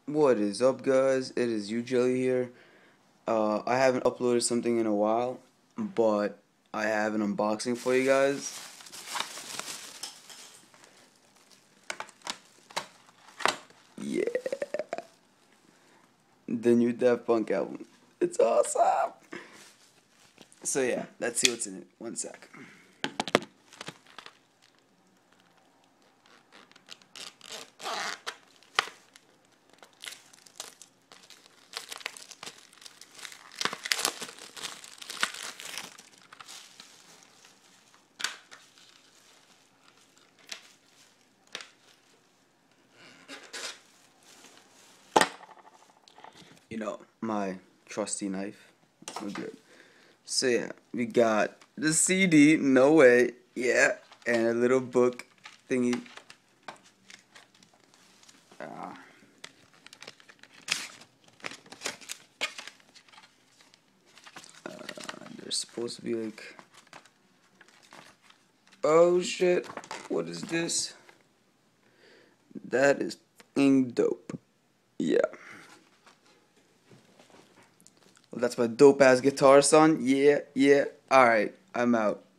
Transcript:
What is up, guys? It is you, Jelly here. I haven't uploaded something in a while, but I have an unboxing for you guys. Yeah, the new Daft Punk album. It's awesome. So yeah, let's see what's in it. One sec. My trusty knife. We're good. So yeah, we got the CD, no way, yeah, and a little book thingy. Uh, there's supposed to be like, oh shit, what is this? That is fucking dope. Yeah. Well, that's my dope ass guitar, son. Yeah, yeah. Alright, I'm out.